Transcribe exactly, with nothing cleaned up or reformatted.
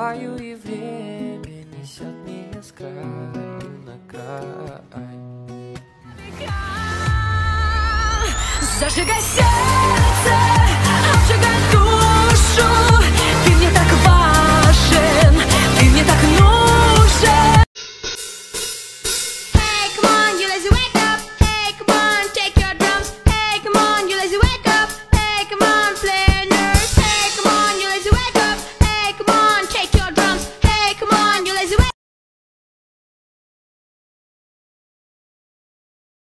краю, и время несет меня с краю на край. Зажигай свет!